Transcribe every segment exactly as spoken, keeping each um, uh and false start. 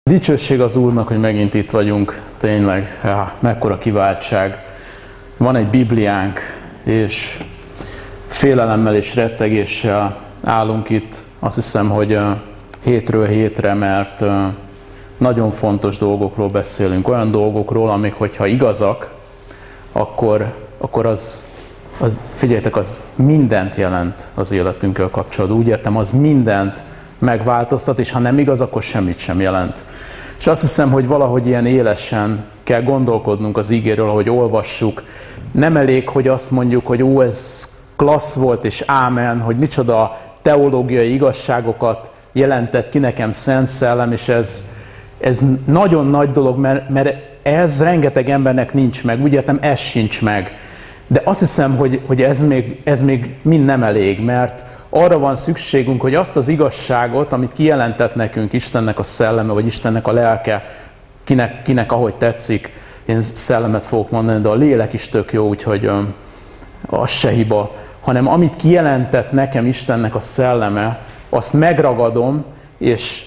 Dicsőség az Úrnak, hogy megint itt vagyunk, tényleg, ja, mekkora kiváltság. Van egy Bibliánk, és félelemmel és rettegéssel állunk itt, azt hiszem, hogy hétről hétre, mert nagyon fontos dolgokról beszélünk, olyan dolgokról, amik, hogyha igazak, akkor, akkor az, az, figyeljetek, az mindent jelent az életünkkel kapcsolatban. Úgy értem, az mindent megváltoztat, és ha nem igaz, akkor semmit sem jelent. És azt hiszem, hogy valahogy ilyen élesen kell gondolkodnunk az ígéről, ahogy olvassuk. Nem elég, hogy azt mondjuk, hogy ó, ez klassz volt, és ámen, hogy micsoda teológiai igazságokat jelentett ki nekem Szent Szellem, és ez, ez nagyon nagy dolog, mert, mert ez rengeteg embernek nincs meg, úgy értem, ez sincs meg. De azt hiszem, hogy, hogy ez, még, ez még mind nem elég, mert arra van szükségünk, hogy azt az igazságot, amit kijelentett nekünk Istennek a szelleme, vagy Istennek a lelke, kinek, kinek ahogy tetszik, én szellemet fogok mondani, de a lélek is tök jó, úgyhogy um, az se hiba, hanem amit kijelentett nekem Istennek a szelleme, azt megragadom, és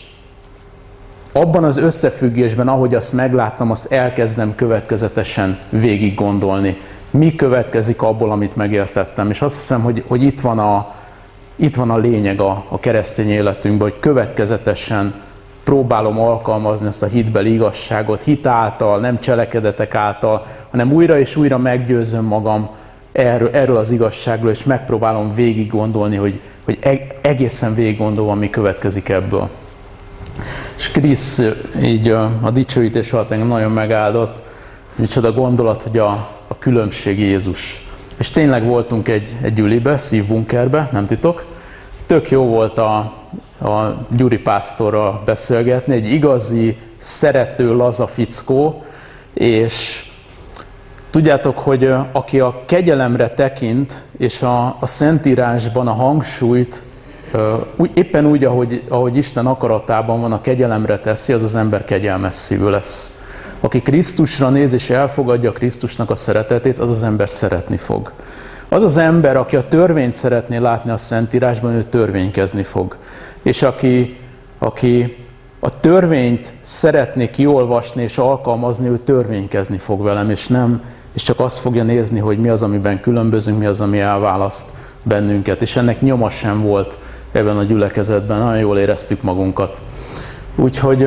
abban az összefüggésben, ahogy azt megláttam, azt elkezdem következetesen végig gondolni. Mi következik abból, amit megértettem. És azt hiszem, hogy, hogy itt van a Itt van a lényeg a, a keresztény életünkben, hogy következetesen próbálom alkalmazni ezt a hitbeli igazságot, hit által, nem cselekedetek által, hanem újra és újra meggyőzöm magam erről, erről az igazságról, és megpróbálom végig gondolni, hogy, hogy egészen végig gondolom, mi következik ebből. És Krisz így a, a dicsőítés alatt engem nagyon megáldott, micsoda gondolat, hogy a, a különbség Jézus. És tényleg voltunk egy, egy gyülibe, szívbunkerbe, nem titok. Tök jó volt a, a Gyuri pásztorral beszélgetni, egy igazi, szerető, laza fickó, és tudjátok, hogy aki a kegyelemre tekint, és a, a Szentírásban a hangsúlyt éppen úgy, ahogy, ahogy Isten akaratában van, a kegyelemre teszi, az az ember kegyelmes szívű lesz. Aki Krisztusra néz és elfogadja Krisztusnak a szeretetét, az az ember szeretni fog. Az az ember, aki a törvényt szeretné látni a Szentírásban, ő törvénykezni fog. És aki, aki a törvényt szeretné kiolvasni és alkalmazni, ő törvénykezni fog velem, és nem, és csak azt fogja nézni, hogy mi az, amiben különbözünk, mi az, ami elválaszt bennünket. És ennek nyoma sem volt ebben a gyülekezetben, nagyon jól éreztük magunkat. Úgyhogy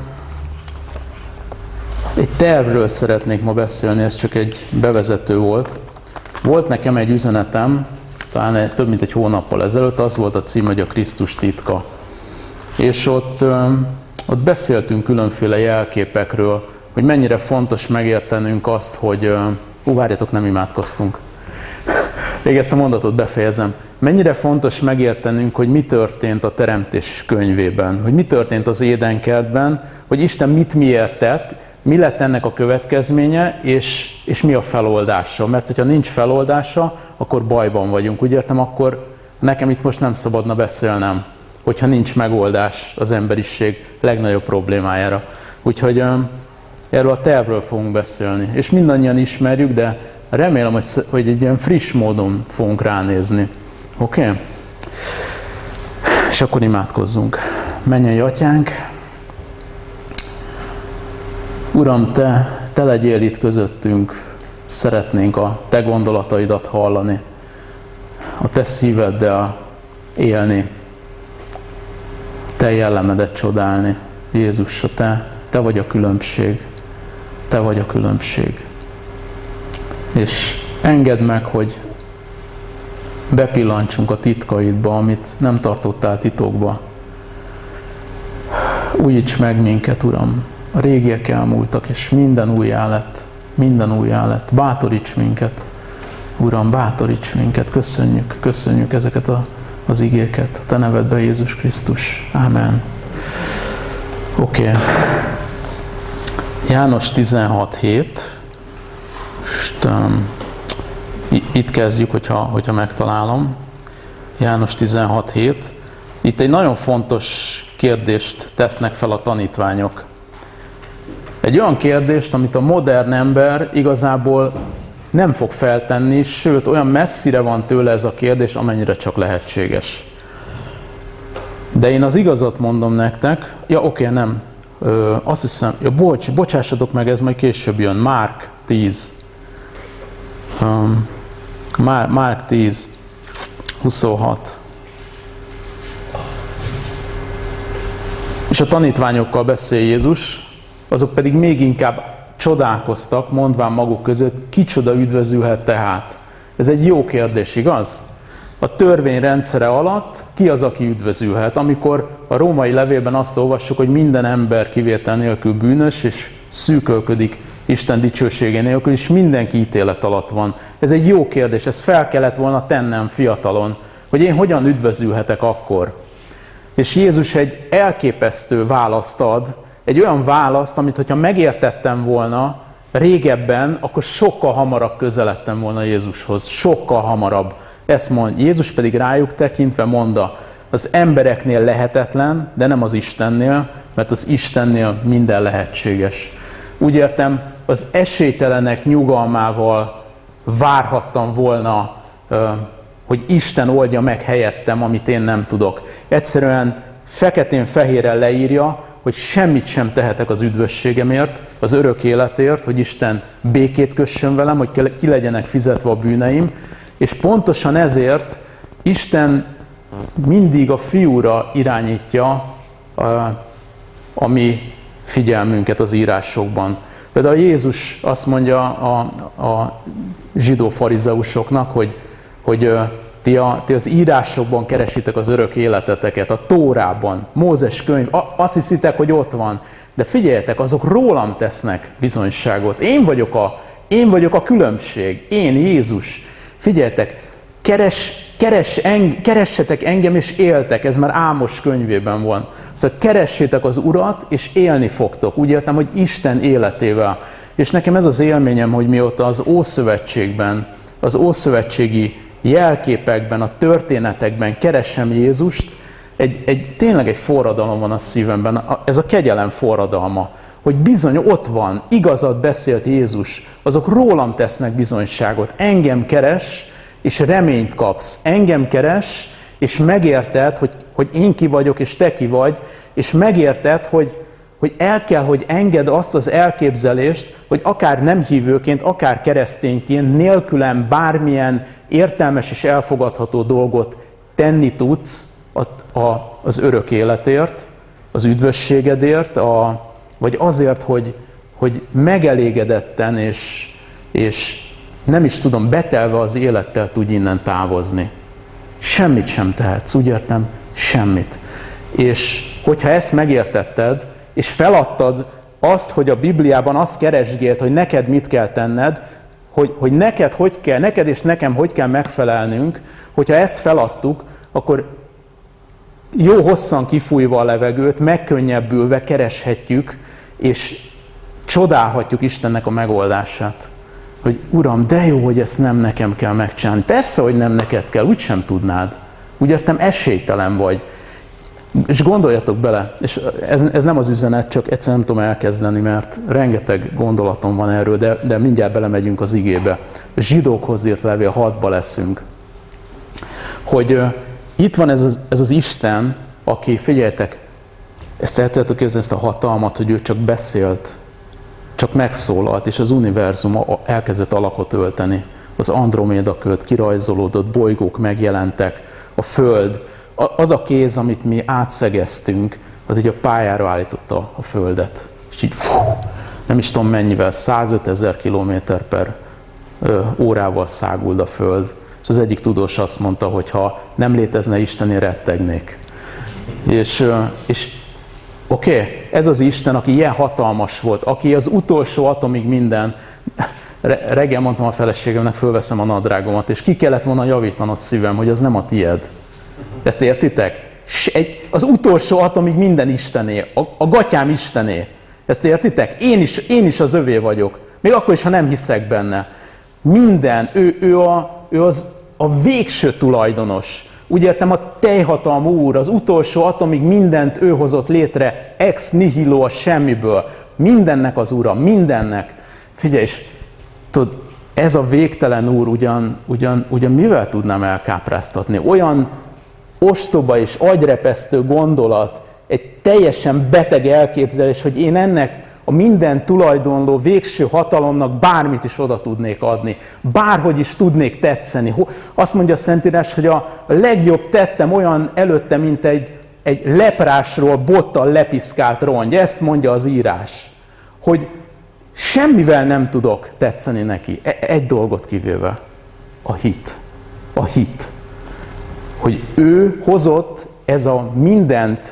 egy tervről szeretnék ma beszélni, ez csak egy bevezető volt. Volt nekem egy üzenetem, talán több mint egy hónappal ezelőtt, az volt a cím, hogy a Krisztus titka. És ott, ott beszéltünk különféle jelképekről, hogy mennyire fontos megértenünk azt, hogy... Ú, várjatok, nem imádkoztunk. Még ezt a mondatot befejezem. Mennyire fontos megértenünk, hogy mi történt a Teremtés könyvében, hogy mi történt az Édenkertben, hogy Isten mit miért tett, mi lett ennek a következménye, és, és mi a feloldása. Mert hogyha nincs feloldása, akkor bajban vagyunk. Úgy értem, akkor nekem itt most nem szabadna beszélnem, hogyha nincs megoldás az emberiség legnagyobb problémájára. Úgyhogy erről a tervről fogunk beszélni. És mindannyian ismerjük, de remélem, hogy, hogy egy ilyen friss módon fogunk ránézni. Oké? Okay? És akkor imádkozzunk. Mennyei Atyánk, Uram, Te, Te legyél itt közöttünk, szeretnénk a Te gondolataidat hallani, a Te szíveddel élni, Te jellemedet csodálni. Jézus, Te, Te vagy a különbség, Te vagy a különbség. És engedd meg, hogy bepillantsunk a titkaidba, amit nem tartottál titokba. Újíts meg minket, Uram! A régiek elmúltak, és minden újjá lett, minden újjá lett. Bátoríts minket, Uram, bátoríts minket. Köszönjük, köszönjük ezeket a, az igéket. A Te nevedben, Jézus Krisztus. Ámen. Oké. Okay. János tizenhat hét. Itt kezdjük, hogyha, hogyha megtalálom. János tizenhat hét. Itt egy nagyon fontos kérdést tesznek fel a tanítványok. Egy olyan kérdést, amit a modern ember igazából nem fog feltenni, sőt, olyan messzire van tőle ez a kérdés, amennyire csak lehetséges. De én az igazat mondom nektek, ja oké, nem, Ö, azt hiszem, ja, bocs, bocsássatok meg, ez majd később jön, Márk tíz. Um, Márk tíz, huszonhat. És a tanítványokkal beszél Jézus, azok pedig még inkább csodálkoztak, mondván maguk között, kicsoda üdvözülhet tehát. Ez egy jó kérdés, igaz? A törvény rendszere alatt ki az, aki üdvözülhet? Amikor a római levélben azt olvassuk, hogy minden ember kivétel nélkül bűnös, és szűkölködik Isten dicsősége nélkül, és mindenki ítélet alatt van. Ez egy jó kérdés, ezt fel kellett volna tennem fiatalon, hogy én hogyan üdvözülhetek akkor. És Jézus egy elképesztő választ ad, egy olyan választ, amit hogyha megértettem volna régebben, akkor sokkal hamarabb közeledtem volna Jézushoz, sokkal hamarabb. Ezt mond, Jézus pedig rájuk tekintve mondta, az embereknél lehetetlen, de nem az Istennél, mert az Istennél minden lehetséges. Úgy értem, az esélytelenek nyugalmával várhattam volna, hogy Isten oldja meg helyettem, amit én nem tudok. Egyszerűen feketén-fehérrel leírja, hogy semmit sem tehetek az üdvösségemért, az örök életért, hogy Isten békét kössön velem, hogy ki legyenek fizetve a bűneim, és pontosan ezért Isten mindig a Fiúra irányítja a, a mi figyelmünket az írásokban. Például Jézus azt mondja a, a zsidó farizeusoknak, hogy, hogy ti, a, ti az írásokban keresitek az örök életeteket, a Tórában, Mózes könyv, azt hiszitek, hogy ott van, de figyeljetek, azok rólam tesznek bizonyságot. Én vagyok a, én vagyok a különbség, én Jézus. Figyeljetek, keres, keres eng, keressetek engem és éltek, ez már Ámos könyvében van. Szóval keressétek az Urat és élni fogtok. Úgy értem, hogy Isten életével. És nekem ez az élményem, hogy mióta az Ószövetségben, az ószövetségi jelképekben, a történetekben keresem Jézust, egy, egy, tényleg egy forradalom van a szívemben. Ez a kegyelem forradalma. Hogy bizony ott van, igazat beszélt Jézus, azok rólam tesznek bizonyságot. Engem keres, és reményt kapsz. Engem keres, és megérted, hogy, hogy én ki vagyok, és te ki vagy, és megérted, hogy, hogy el kell, hogy engedd azt az elképzelést, hogy akár nem hívőként, akár keresztényként, nélkülem bármilyen értelmes és elfogadható dolgot tenni tudsz a, a, az örök életért, az üdvösségedért, a, vagy azért, hogy, hogy megelégedetten és, és nem is tudom, betelve az élettel tudj innen távozni. Semmit sem tehetsz, úgy értem, semmit. És hogyha ezt megértetted, és feladtad azt, hogy a Bibliában azt keresgélt, hogy neked mit kell tenned, hogy, hogy neked hogy kell, neked és nekem hogy kell megfelelnünk, hogyha ezt feladtuk, akkor jó hosszan kifújva a levegőt, megkönnyebbülve kereshetjük, és csodálhatjuk Istennek a megoldását. Hogy Uram, de jó, hogy ezt nem nekem kell megcsinálni. Persze, hogy nem neked kell, úgysem tudnád. Úgy értem, esélytelen vagy. És gondoljatok bele, és ez, ez nem az üzenet, csak egyszerűen nem tudom elkezdeni, mert rengeteg gondolatom van erről, de, de mindjárt belemegyünk az igébe. A zsidókhoz írt levél hatba leszünk. Hogy uh, itt van ez az, ez az Isten, aki, figyeljetek, ezt el tudjátok képzelni, ezt a hatalmat, hogy ő csak beszélt, csak megszólalt, és az univerzum elkezdett alakot ölteni. Az Androméda köd kirajzolódott, bolygók megjelentek, a Föld, az a kéz, amit mi átszegeztünk, az így a pályára állította a Földet. És így, fú, nem is tudom mennyivel, százötezer kilométer per órával száguld a Föld. És az egyik tudós azt mondta, hogy ha nem létezne Isten, én rettegnék. És, és oké, okay, ez az Isten, aki ilyen hatalmas volt, aki az utolsó atomig minden, reggel mondtam a feleségemnek, fölveszem a nadrágomat, és ki kellett volna javítanom a szívem, hogy az nem a tied. Ezt értitek? Egy, az utolsó atomig minden Istené, a, a gatyám Istené. Ezt értitek? Én is, én is az övé vagyok. Még akkor is, ha nem hiszek benne. Minden, ő, ő, a, ő az a végső tulajdonos. Úgy értem, a teljhatalmú úr, az utolsó atomig mindent ő hozott létre, ex nihilo, a semmiből. Mindennek az ura, mindennek. Figyelj, és tudod, ez a végtelen úr ugyan, ugyan, ugyan mivel tudnám elkápráztatni? Olyan ostoba és agyrepesztő gondolat egy teljesen beteg elképzelés, hogy én ennek a minden tulajdonló végső hatalomnak bármit is oda tudnék adni. Bárhogy is tudnék tetszeni. Azt mondja a Szentírás, hogy a legjobb tettem olyan előtte, mint egy, egy leprásról bottal lepiszkált rongy. Ezt mondja az írás. Hogy semmivel nem tudok tetszeni neki. Egy dolgot kivéve. A hit. A hit. Hogy ő hozott, ez a mindent,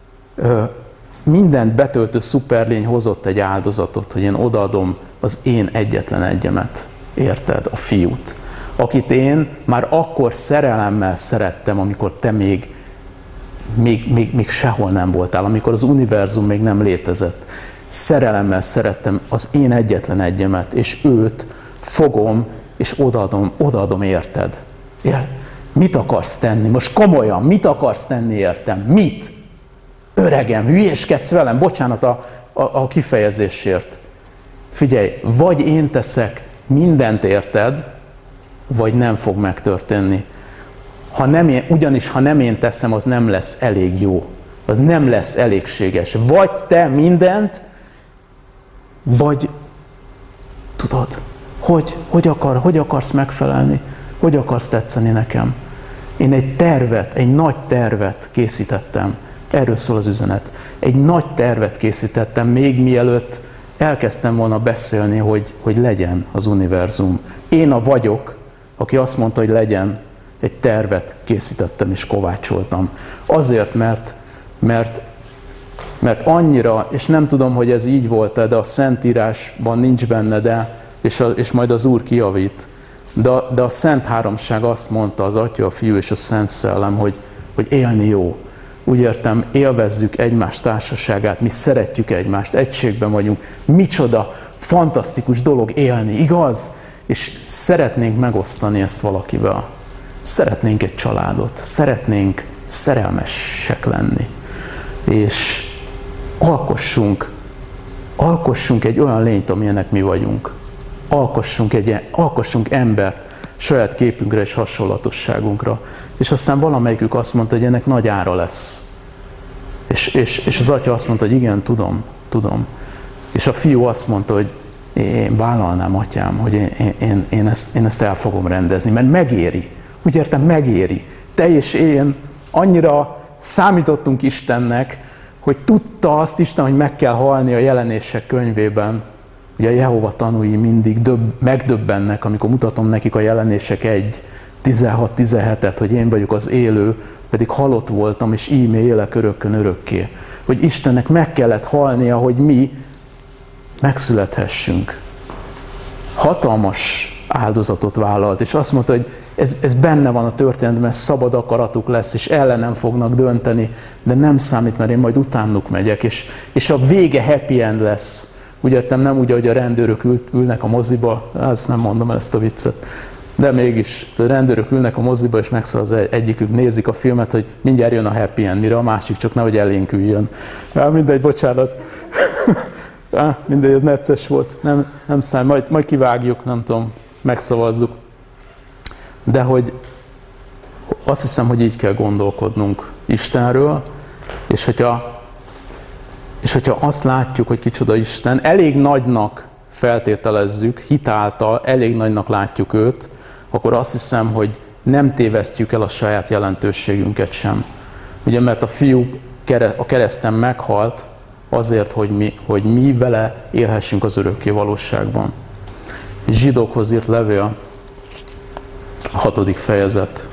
mindent betöltő szuperlény hozott egy áldozatot, hogy én odaadom az én egyetlen egyemet. Érted? A fiút. Akit én már akkor szerelemmel szerettem, amikor te még, még, még, még sehol nem voltál, amikor az univerzum még nem létezett. Szerelemmel szerettem az én egyetlen egyemet, és őt fogom, és odaadom, odaadom érted. Ér? Mit akarsz tenni? Most komolyan, mit akarsz tenni értem? Mit? Öregem, hülyéskedsz velem? Bocsánat a, a, a kifejezésért. Figyelj, vagy én teszek mindent érted, vagy nem fog megtörténni. Ha nem én, ugyanis ha nem én teszem, az nem lesz elég jó. Az nem lesz elégséges. Vagy te mindent, vagy tudod, hogy, hogy, akar, hogy akarsz megfelelni, hogy akarsz tetszeni nekem. Én egy tervet, egy nagy tervet készítettem. Erről szól az üzenet. Egy nagy tervet készítettem, még mielőtt elkezdtem volna beszélni, hogy, hogy legyen az univerzum. Én a vagyok, aki azt mondta, hogy legyen, egy tervet készítettem és kovácsoltam. Azért, mert, mert, mert annyira, és nem tudom, hogy ez így volt-e, de a Szentírásban nincs benne, de, és, a, és majd az Úr kijavít. De, de a Szent Háromság azt mondta, az Atya, a Fiú és a Szent Szellem, hogy, hogy élni jó. Úgy értem, élvezzük egymás társaságát, mi szeretjük egymást, egységben vagyunk. Micsoda fantasztikus dolog élni, igaz? És szeretnénk megosztani ezt valakivel. Szeretnénk egy családot, szeretnénk szerelmesek lenni. És alkossunk, alkossunk egy olyan lényt, amilyenek mi vagyunk. Alkossunk, egy, alkossunk embert saját képünkre és hasonlatosságunkra. És aztán valamelyikük azt mondta, hogy ennek nagy ára lesz. És, és, és az Atya azt mondta, hogy igen, tudom, tudom. És a fiú azt mondta, hogy én vállalnám, atyám, hogy én, én, én, ezt, én ezt el fogom rendezni, mert megéri. Úgy értem, megéri. Te és én annyira számítottunk Istennek, hogy tudta azt Isten, hogy meg kell halni a Jelenések könyvében. Ugye a Jehova tanúi mindig döbb, megdöbbennek, amikor mutatom nekik a Jelenések egy tizenhat tizenhetet, hogy én vagyok az élő, pedig halott voltam, és íme élek örökkön örökké. Hogy Istennek meg kellett halnia, hogy mi megszülethessünk. Hatalmas áldozatot vállalt, és azt mondta, hogy ez, ez benne van a történetben, ez szabad akaratuk lesz, és ellenem fognak dönteni, de nem számít, mert én majd utánuk megyek, és, és a vége happy end lesz. Úgy értem, nem úgy, hogy a rendőrök ül, ülnek a moziba, ezt nem mondom el ezt a viccet, de mégis, a rendőrök ülnek a moziba, és megszól az egyikük, nézik a filmet, hogy mindjárt jön a happy end, mire a másik csak nehogy elénk üljön. Ja, mindegy, bocsánat. Ah, mindegy, ez necces volt. Nem, nem számít, majd, majd kivágjuk, nem tudom, megszavazzuk. De hogy azt hiszem, hogy így kell gondolkodnunk Istenről, és hogyha És hogyha azt látjuk, hogy kicsoda Isten, elég nagynak feltételezzük, hitáltal elég nagynak látjuk őt, akkor azt hiszem, hogy nem tévesztjük el a saját jelentőségünket sem. Ugye, mert a fiú a kereszten meghalt azért, hogy mi, hogy mi vele élhessünk az örökké valóságban. Zsidókhoz írt levél, a hatodik fejezet.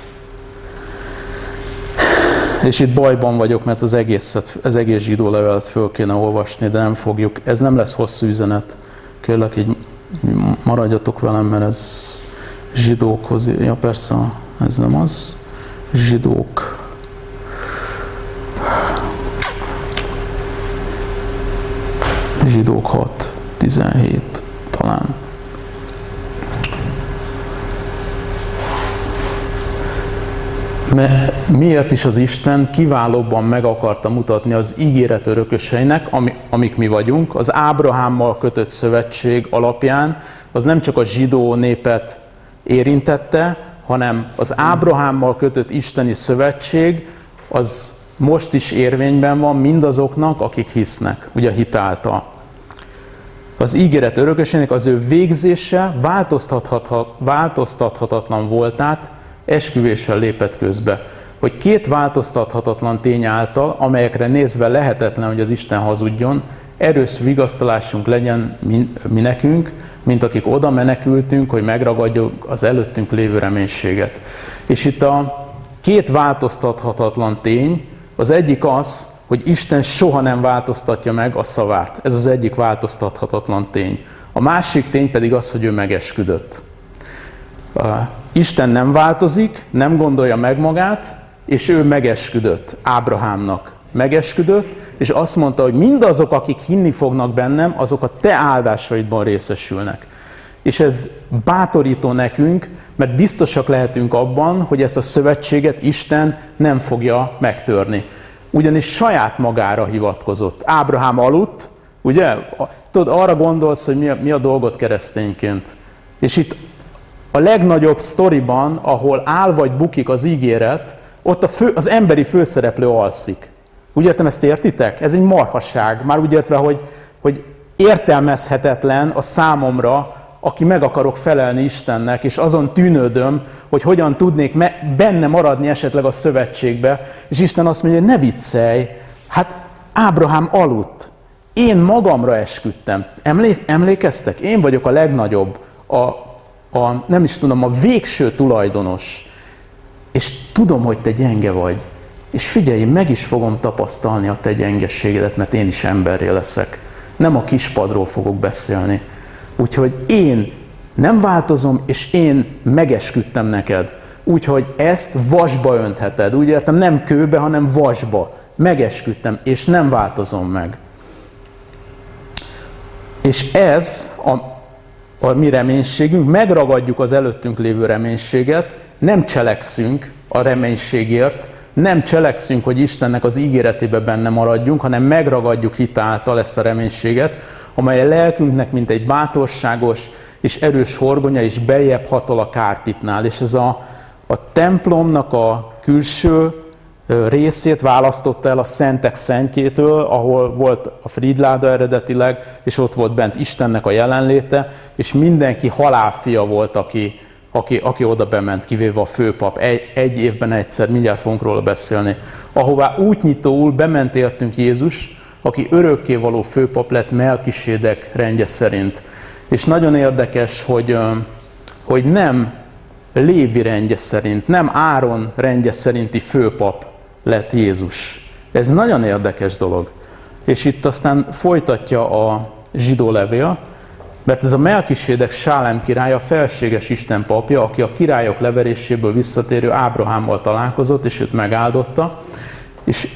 És itt bajban vagyok, mert az egészet, az egész zsidó levelet föl kéne olvasni, de nem fogjuk. Ez nem lesz hosszú üzenet. Kérlek, így maradjatok velem, mert ez zsidókhoz, ja persze, ez nem az. Zsidók. Zsidók hat tizenhét talán. Miért is az Isten kiválóbban meg akarta mutatni az ígéret örököseinek, amik mi vagyunk, az Ábrahámmal kötött szövetség alapján, az nem csak a zsidó népet érintette, hanem az Ábrahámmal kötött isteni szövetség, az most is érvényben van mindazoknak, akik hisznek, ugye a hit által. Az ígéret örökösének az ő végzése változtathatatlan voltát esküvéssel lépett közbe. Hogy két változtathatatlan tény által, amelyekre nézve lehetetlen, hogy az Isten hazudjon, erős vigasztalásunk legyen mi, mi nekünk, mint akik oda menekültünk, hogy megragadjuk az előttünk lévő reménységet. És itt a két változtathatatlan tény, az egyik az, hogy Isten soha nem változtatja meg a szavát. Ez az egyik változtathatatlan tény. A másik tény pedig az, hogy ő megesküdött. Isten nem változik, nem gondolja meg magát, és ő megesküdött Ábrahámnak. Megesküdött, és azt mondta, hogy mindazok, akik hinni fognak bennem, azok a te áldásaidban részesülnek. És ez bátorító nekünk, mert biztosak lehetünk abban, hogy ezt a szövetséget Isten nem fogja megtörni. Ugyanis saját magára hivatkozott. Ábrahám aludt, ugye? Tudod, arra gondolsz, hogy mi a, mi a dolgot keresztényként. És itt a legnagyobb sztoriban, ahol áll vagy bukik az ígéret, ott a fő, az emberi főszereplő alszik. Úgy értem, ezt értitek? Ez egy marhaság. Már úgy értve, hogy, hogy értelmezhetetlen a számomra, aki meg akarok felelni Istennek, és azon tűnődöm, hogy hogyan tudnék benne maradni esetleg a szövetségbe, és Isten azt mondja, hogy ne viccelj, hát Ábrahám aludt. Én magamra esküdtem. Emlék, emlékeztek? Én vagyok a legnagyobb, a, a, nem is tudom, a végső tulajdonos. És tudom, hogy te gyenge vagy. És figyelj, meg is fogom tapasztalni a te gyengességedet, mert én is emberré leszek. Nem a kispadról fogok beszélni. Úgyhogy én nem változom, és én megesküdtem neked. Úgyhogy ezt vasba öntheted. Úgy értem, nem kőbe, hanem vasba. Megesküdtem, és nem változom meg. És ez a, a mi reménységünk, megragadjuk az előttünk lévő reménységet, nem cselekszünk a reménységért, nem cselekszünk, hogy Istennek az ígéretébe benne maradjunk, hanem megragadjuk hitáltal ezt a reménységet, amely a lelkünknek mint egy bátorságos és erős horgonya, és beljebb hatol a kárpitnál. És ez a, a templomnak a külső részét választotta el a szentek szentjétől, ahol volt a Fridláda eredetileg, és ott volt bent Istennek a jelenléte, és mindenki halálfia volt, aki, aki, aki oda bement, kivéve a főpap. Egy, egy évben egyszer, mindjárt fogunk róla beszélni. Ahová útnyitóul bement értünk Jézus, aki örökkévaló főpap lett Melkisédek rendje szerint. És nagyon érdekes, hogy, hogy nem Lévi rendje szerint, nem Áron rendje szerinti főpap lett Jézus. Ez nagyon érdekes dolog. És itt aztán folytatja a zsidó levél, mert ez a Melkisédek Sálem király, a felséges Isten papja, aki a királyok leveréséből visszatérő Ábrahámmal találkozott, és őt megáldotta, és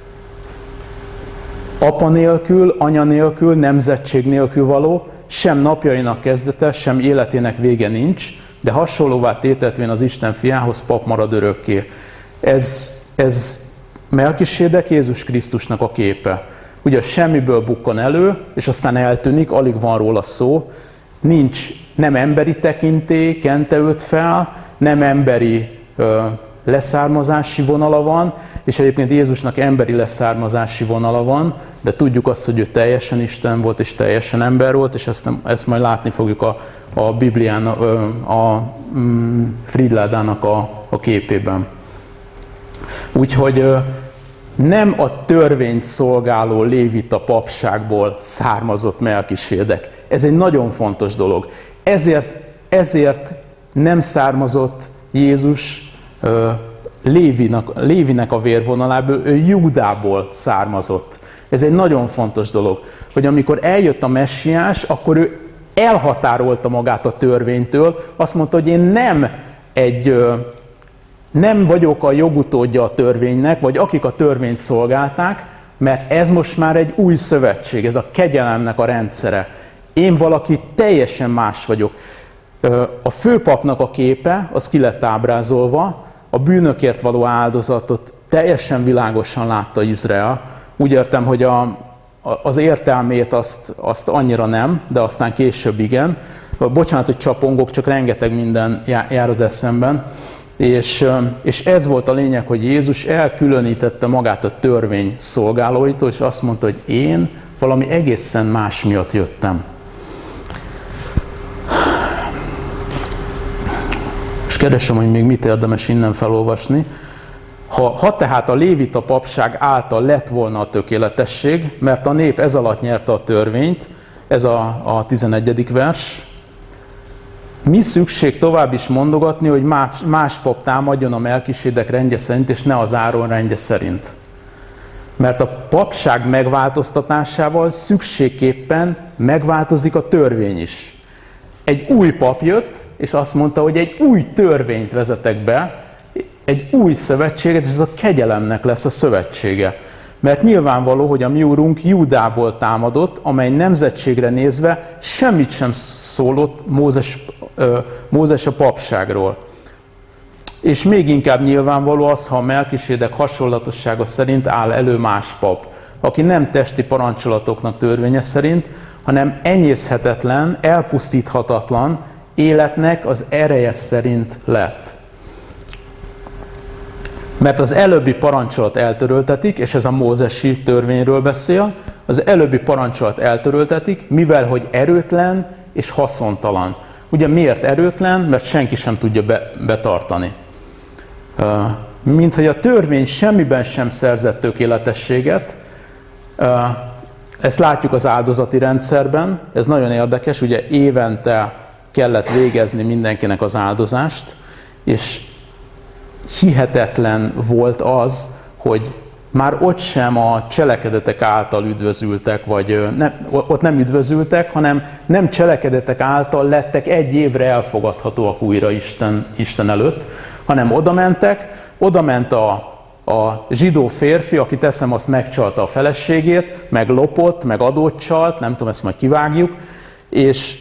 apa nélkül, anya nélkül, nemzetség nélkül való, sem napjainak kezdete, sem életének vége nincs, de hasonlóvá tétetvén az Isten fiához pap marad örökké. Ez, ez Melkisédek Jézus Krisztusnak a képe. Ugye semmiből bukkan elő, és aztán eltűnik, alig van róla szó. Nincs, nem emberi tekintély kente őt fel, nem emberi ö, leszármazási vonala van, és egyébként Jézusnak emberi leszármazási vonala van, de tudjuk azt, hogy ő teljesen Isten volt, és teljesen ember volt, és ezt, ezt majd látni fogjuk a, a Biblián, a, a, a Fridládának a, a képében. Úgyhogy nem a törvényt szolgáló lévita papságból származott Melkisédek. Ez egy nagyon fontos dolog. Ezért, ezért nem származott Jézus Lévinak, Lévinek a vérvonalából, ő Júdából származott. Ez egy nagyon fontos dolog, hogy amikor eljött a messiás, akkor ő elhatárolta magát a törvénytől, azt mondta, hogy én nem egy... Nem vagyok a jogutódja a törvénynek, vagy akik a törvényt szolgálták, mert ez most már egy új szövetség, ez a kegyelemnek a rendszere. Én valaki teljesen más vagyok. A főpapnak a képe, az ki lett ábrázolva, a bűnökért való áldozatot teljesen világosan látta Izrael. Úgy értem, hogy a, az értelmét azt, azt annyira nem, de aztán később igen. Bocsánat, hogy csapongok, csak rengeteg minden jár az eszemben. És, és ez volt a lényeg, hogy Jézus elkülönítette magát a törvény szolgálóitól, és azt mondta, hogy én valami egészen más miatt jöttem. És keresem, hogy még mit érdemes innen felolvasni. Ha, ha tehát a lévita papság által lett volna a tökéletesség, mert a nép ez alatt nyerte a törvényt, ez a, a tizenegyedik vers, mi szükség tovább is mondogatni, hogy más, más pap támadjon a Melkisédek rendje szerint, és ne az Áron rendje szerint. Mert a papság megváltoztatásával szükségképpen megváltozik a törvény is. Egy új pap jött, és azt mondta, hogy egy új törvényt vezetek be, egy új szövetséget, és ez a kegyelemnek lesz a szövetsége. Mert nyilvánvaló, hogy a mi úrunk Júdából támadott, amely nemzetségre nézve semmit sem szólott Mózes, Mózes a papságról. És még inkább nyilvánvaló az, ha a Melkisédek hasonlatossága szerint áll elő más pap, aki nem testi parancsolatoknak törvénye szerint, hanem enyészhetetlen, elpusztíthatatlan életnek az ereje szerint lett. Mert az előbbi parancsolat eltöröltetik, és ez a mózesi törvényről beszél, az előbbi parancsolat eltöröltetik, mivel hogy erőtlen és haszontalan. Ugye miért erőtlen? Mert senki sem tudja be, betartani. Mint hogy a törvény semmiben sem szerzett tökéletességet, ezt látjuk az áldozati rendszerben, ez nagyon érdekes, ugye évente kellett végezni mindenkinek az áldozást, és hihetetlen volt az, hogy már ott sem a cselekedetek által üdvözültek, vagy ne, ott nem üdvözültek, hanem nem cselekedetek által lettek egy évre elfogadhatóak újra Isten, Isten előtt, hanem odamentek, odament a, a zsidó férfi, aki teszem azt megcsalta a feleségét, meg lopott, meg adót csalt, nem tudom, ezt majd kivágjuk, és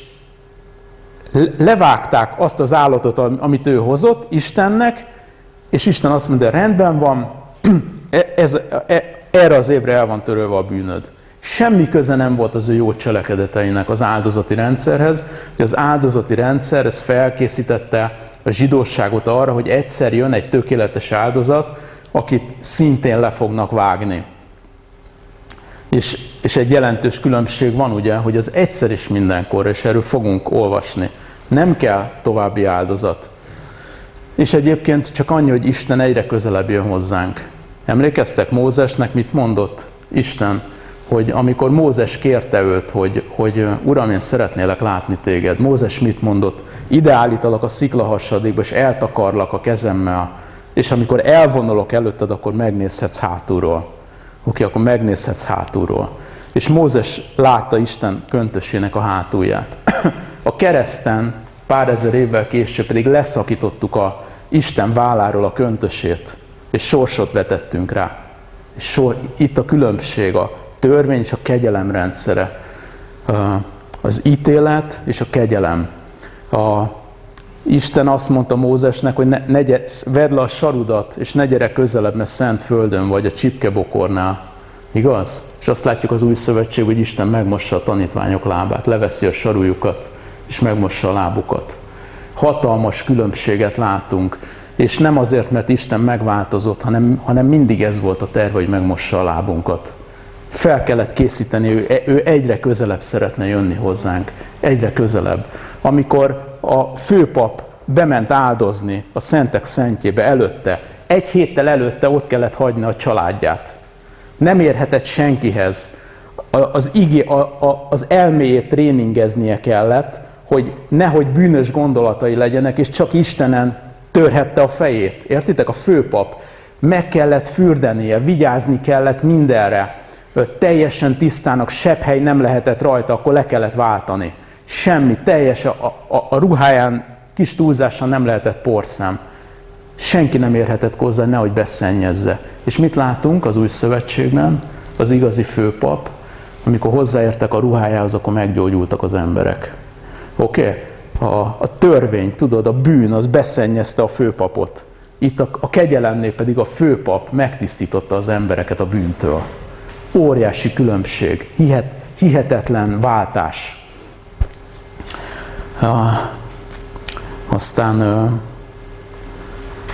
levágták azt az állatot, amit ő hozott Istennek, és Isten azt mondja, rendben van, ez, erre az évre el van törölve a bűnöd. Semmi köze nem volt az ő jó cselekedeteinek az áldozati rendszerhez, hogy az áldozati rendszer ez felkészítette a zsidóságot arra, hogy egyszer jön egy tökéletes áldozat, akit szintén le fognak vágni. És, és egy jelentős különbség van ugye, hogy az egyszer is mindenkor, és erről fogunk olvasni. Nem kell további áldozat. És egyébként csak annyi, hogy Isten egyre közelebb jön hozzánk. Emlékeztek Mózesnek, mit mondott Isten? Hogy amikor Mózes kérte őt, hogy, hogy Uram, én szeretnélek látni téged. Mózes mit mondott? Ide állítalak a sziklahasadékba, és eltakarlak a kezemmel. És amikor elvonulok előtted, akkor megnézhetsz hátulról. Oké, akkor megnézhetsz hátulról. És Mózes látta Isten köntösének a hátulját. A kereszten pár ezer évvel később pedig leszakítottuk a Isten válláról a köntösét, és sorsot vetettünk rá. És sor, itt a különbség, a törvény és a kegyelem rendszere. Az ítélet és a kegyelem. A Isten azt mondta Mózesnek, hogy ne, ne gyere, vedd le a sarudat, és ne gyere közelebb, mert szent földön vagy, a csipkebokornál. Igaz? És azt látjuk az új szövetség, hogy Isten megmossa a tanítványok lábát, leveszi a sarújukat, és megmossa a lábukat. Hatalmas különbséget látunk, és nem azért, mert Isten megváltozott, hanem, hanem mindig ez volt a terve, hogy megmossa a lábunkat. Fel kellett készíteni, ő, ő egyre közelebb szeretne jönni hozzánk, egyre közelebb. Amikor a főpap bement áldozni a szentek szentjébe előtte, egy héttel előtte ott kellett hagyni a családját. Nem érhetett senkihez. Az, igé, a, a, az elméjét tréningeznie kellett, hogy nehogy bűnös gondolatai legyenek, és csak Istenen törhette a fejét. Értitek? A főpap meg kellett fürdenie, vigyázni kellett mindenre. Teljesen tisztának, sebb hely nem lehetett rajta, akkor le kellett váltani. Semmi, teljes, a, a, a ruháján kis túlzással nem lehetett porszem. Senki nem érhetett hozzá, nehogy beszennyezze. És mit látunk az új szövetségben? Az igazi főpap, amikor hozzáértek a ruhájához, akkor meggyógyultak az emberek. Oké? Okay? A, a törvény, tudod, a bűn, az beszennyezte a főpapot. Itt a, a kegyelemnél pedig a főpap megtisztította az embereket a bűntől. Óriási különbség, hihet, hihetetlen váltás. Uh, aztán uh,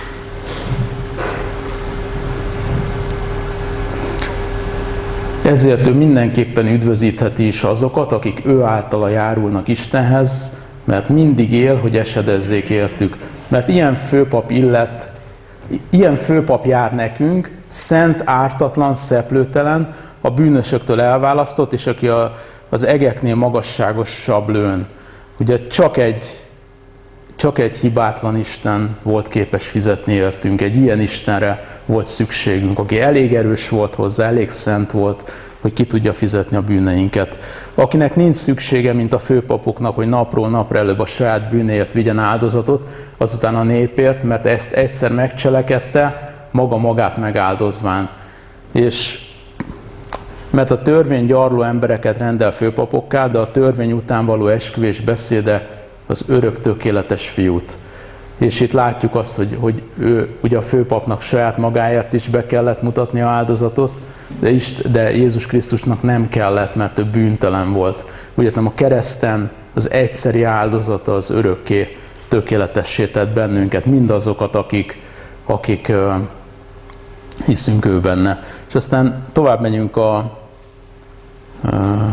Ezért ő mindenképpen üdvözítheti is azokat, akik ő általa járulnak Istenhez, mert mindig él, hogy esedezzék értük. Mert ilyen főpap illet, ilyen főpap jár nekünk, szent, ártatlan, szeplőtelen, a bűnösöktől elválasztott, és aki a, az egeknél magasságosabb lőn. Ugye csak egy, csak egy hibátlan Isten volt képes fizetni értünk, egy ilyen Istenre volt szükségünk, aki elég erős volt hozzá, elég szent volt, hogy ki tudja fizetni a bűneinket. Akinek nincs szüksége, mint a főpapoknak, hogy napról napra előbb a saját bűnéért vigyen áldozatot, azután a népért, mert ezt egyszer megcselekedte, maga magát megáldozván. És mert a törvény gyarló embereket rendel főpapokká, de a törvény után való esküvés beszéde az örök tökéletes fiút. És itt látjuk azt, hogy, hogy ő, ugye a főpapnak saját magáért is be kellett mutatni a áldozatot, de, Isten, de Jézus Krisztusnak nem kellett, mert ő bűntelen volt. Ugye nem a kereszten az egyszeri áldozata az örökké tökéletessé tett bennünket, mindazokat, akik, akik uh, hiszünk ő benne. És aztán tovább megyünk a uh,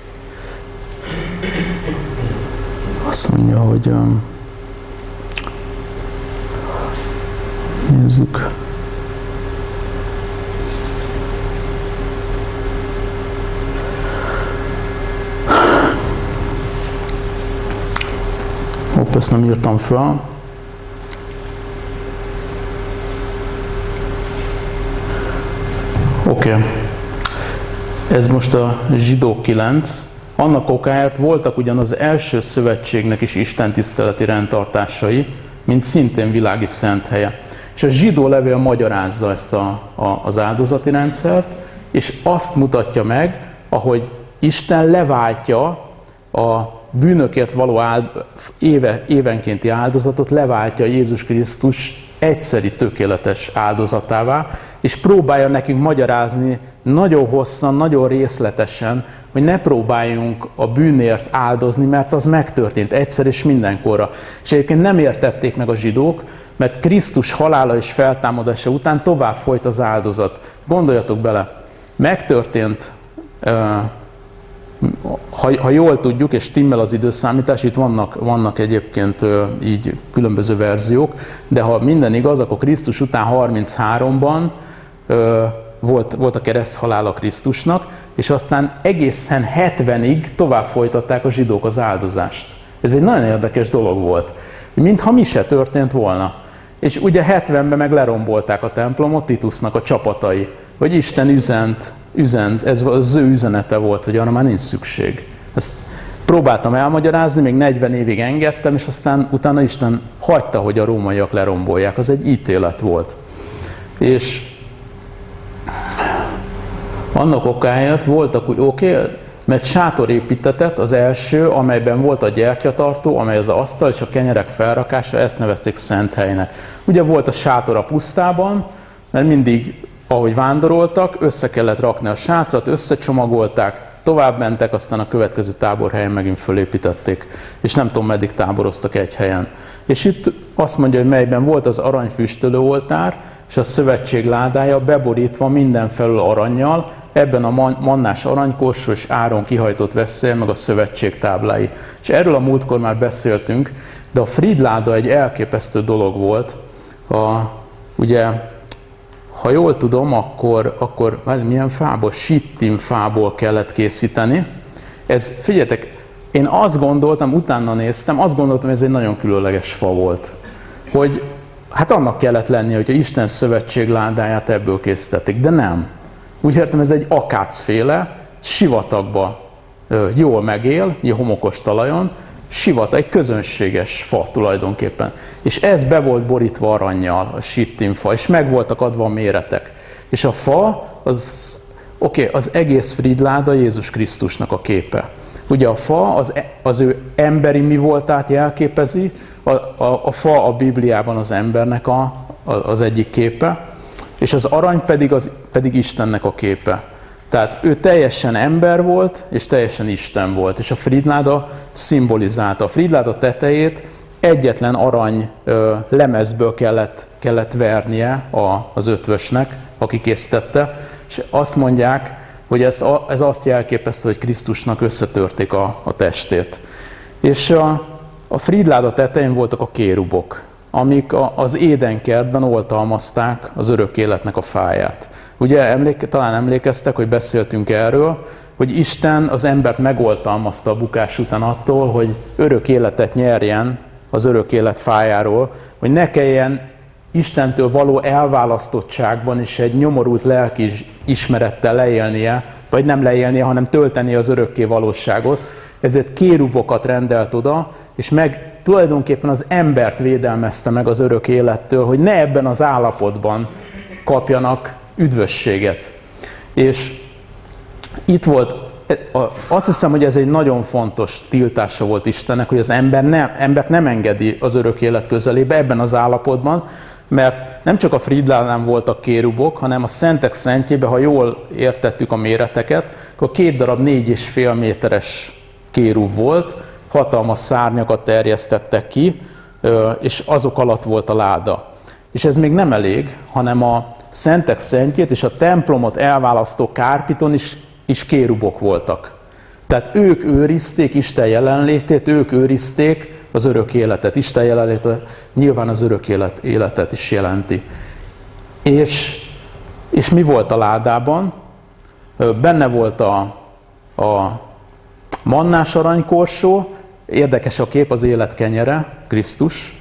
azt mondja, hogy uh, nézzük. Hopp, ezt nem írtam fel. Oké. Okay. Ez most a Zsidók kilenc. Annak okáért voltak ugyan az első szövetségnek is istentiszteleti rendtartásai, mint szintén világi szent helye. És a zsidó levél magyarázza ezt a, a, az áldozati rendszert, és azt mutatja meg, ahogy Isten leváltja a bűnökért való áld, éve, évenkénti áldozatot, leváltja Jézus Krisztus egyszeri tökéletes áldozatává, és próbálja nekünk magyarázni nagyon hosszan, nagyon részletesen, hogy ne próbáljunk a bűnért áldozni, mert az megtörtént egyszer és mindenkorra. És egyébként nem értették meg a zsidók, mert Krisztus halála és feltámadása után tovább folyt az áldozat. Gondoljatok bele, megtörtént, ha, ha jól tudjuk, és timmel az időszámítás, itt vannak, vannak egyébként így különböző verziók, de ha minden igaz, akkor Krisztus után harmincháromban volt, volt a kereszthalála Krisztusnak, és aztán egészen hetvenig tovább folytatták a zsidók az áldozást. Ez egy nagyon érdekes dolog volt, mintha mi se történt volna. És ugye hetvenben meg lerombolták a templomot Titusnak a csapatai, hogy Isten üzent, üzent, ez az ő üzenete volt, hogy arra már nincs szükség. Ezt próbáltam elmagyarázni, még negyven évig engedtem, és aztán utána Isten hagyta, hogy a rómaiak lerombolják. Az egy ítélet volt. És annak okáért voltak úgy, oké, okay, mert sátor építetett az első, amelyben volt a gyertyatartó, amely az asztal és a kenyerek felrakása, ezt nevezték szent helynek. Ugye volt a sátor a pusztában, mert mindig, ahogy vándoroltak, össze kellett rakni a sátrat, összecsomagolták, tovább mentek, aztán a következő táborhelyen megint fölépítették, és nem tudom, meddig táboroztak egy helyen. És itt azt mondja, hogy melyben volt az aranyfüstölő oltár, és a szövetség ládája beborítva mindenfelül arannyal, ebben a mannás aranykorsó és Áron kihajtott veszélye, meg a szövetség táblái. És erről a múltkor már beszéltünk, de a Fridláda egy elképesztő dolog volt. A, ugye, ha jól tudom, akkor, akkor milyen fából? Sittim fából kellett készíteni. Ez, figyeljetek, én azt gondoltam, utána néztem, azt gondoltam, hogy ez egy nagyon különleges fa volt. Hogy hát annak kellett lennie, hogyha Isten szövetség ládáját ebből készítették, de nem. Úgy értem, ez egy akácféle, sivatagba jól megél, ilyen homokos talajon, sivatag, egy közönséges fa tulajdonképpen. És ez be volt borítva arannyal, a sittim fa, és meg voltak adva a méretek. És a fa, az, oké, okay, az egész Fridláda Jézus Krisztusnak a képe. Ugye a fa az, az ő emberi mi voltát jelképezi, a, a, a fa a Bibliában az embernek a, a, az egyik képe, és az arany pedig, az, pedig Istennek a képe. Tehát ő teljesen ember volt, és teljesen Isten volt. És a Fridláda szimbolizálta. A Fridláda tetejét egyetlen arany ö, lemezből kellett, kellett vernie a, az ötvösnek, aki készítette. És azt mondják, hogy hogy ezt, ez azt jelképezte, hogy Krisztusnak összetörték a, a testét. És a, a frídláda tetején voltak a kérubok, amik a, az édenkertben oltalmazták az örök életnek a fáját. Ugye emléke, talán emlékeztek, hogy beszéltünk erről, hogy Isten az embert megoltalmazta a bukás után attól, hogy örök életet nyerjen az örök élet fájáról, hogy ne kelljen Istentől való elválasztottságban is egy nyomorult lelki ismerettel leélnie, vagy nem leélnie, hanem töltenie az örökké valóságot. Ezért kérubokat rendelt oda, és meg tulajdonképpen az embert védelmezte meg az örök élettől, hogy ne ebben az állapotban kapjanak üdvösséget. És itt volt, azt hiszem, hogy ez egy nagyon fontos tiltása volt Istennek, hogy az ember nem, embert nem engedi az örök élet közelébe ebben az állapotban, mert nem csak a frídlánán voltak kérubok, hanem a szentek szentjében, ha jól értettük a méreteket, akkor két darab négy és fél méteres kérub volt, hatalmas szárnyakat terjesztettek ki, és azok alatt volt a láda. És ez még nem elég, hanem a szentek szentjét és a templomot elválasztó kárpiton is, is kérubok voltak. Tehát ők őrizték Isten jelenlétét, ők őrizték az örök életet. Isten jelenléte nyilván az örök élet, életet is jelenti. És, és mi volt a ládában? Benne volt a, a mannás aranykorsó, érdekes a kép, az élet kenyere, Krisztus,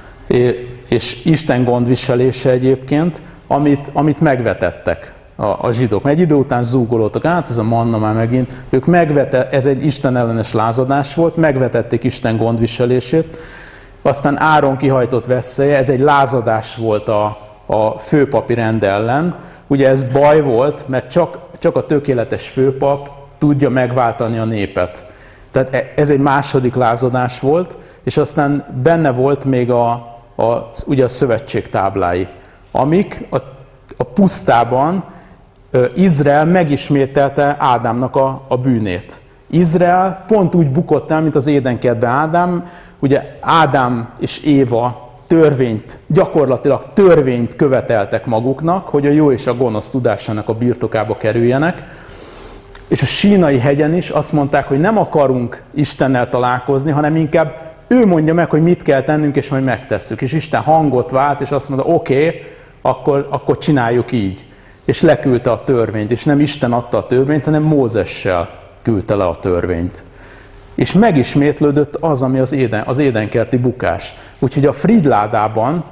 és Isten gondviselése egyébként, amit, amit megvetettek a, a zsidók. Egy idő után zúgolódtak, hát ez a manna már megint, ők megvete, ez egy Isten ellenes lázadás volt, megvetették Isten gondviselését, aztán Áron kihajtott vesszelye, ez egy lázadás volt a, a főpapi rend ellen. Ugye ez baj volt, mert csak, csak a tökéletes főpap tudja megváltani a népet. Tehát ez egy második lázadás volt, és aztán benne volt még a, a, ugye a szövetség táblái, amik a, a pusztában Izrael megismételte Ádámnak a, a bűnét. Izrael pont úgy bukott el, mint az édenkertben Ádám. Ugye Ádám és Éva törvényt, gyakorlatilag törvényt követeltek maguknak, hogy a jó és a gonosz tudásának a birtokába kerüljenek. És a Sínai hegyen is azt mondták, hogy nem akarunk Istennel találkozni, hanem inkább ő mondja meg, hogy mit kell tennünk, és majd megtesszük. És Isten hangot vált, és azt mondta, oké, okay, akkor, akkor csináljuk így. És leküldte a törvényt, és nem Isten adta a törvényt, hanem Mózessel küldte le a törvényt. És megismétlődött az, ami az, éden, az édenkerti bukás. Úgyhogy a frídládában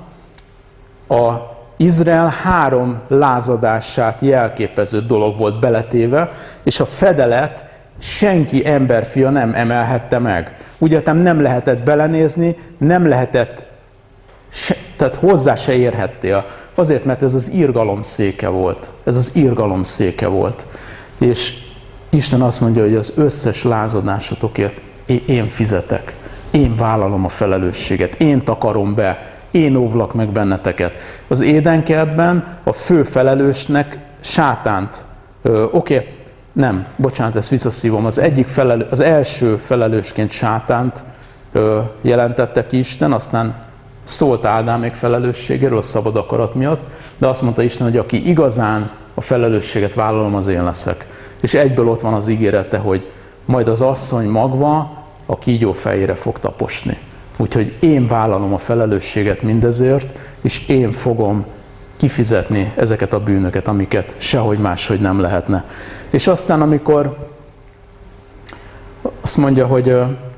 a Izrael három lázadását jelképező dolog volt beletéve, és a fedelet senki emberfia nem emelhette meg. Ugye nem lehetett belenézni, nem lehetett, se, tehát hozzá se érhettél. Azért, mert ez az irgalom széke volt. Ez az irgalom széke volt. És Isten azt mondja, hogy az összes lázadásotokért én fizetek. Én vállalom a felelősséget. Én takarom be. Én óvlak meg benneteket. Az édenkertben a fő felelősnek sátánt. Oké, okay, nem, bocsánat, ezt visszaszívom. Az, egyik felelő, az első felelősként sátánt ö, jelentette ki Isten, aztán szólt Ádámék felelősségéről a szabad akarat miatt, de azt mondta Isten, hogy aki igazán a felelősséget vállalom, az én leszek. És egyből ott van az ígérete, hogy majd az asszony magva a kígyó fejére fog taposni. Úgyhogy én vállalom a felelősséget mindezért, és én fogom kifizetni ezeket a bűnöket, amiket sehogy máshogy nem lehetne. És aztán, amikor azt mondja, hogy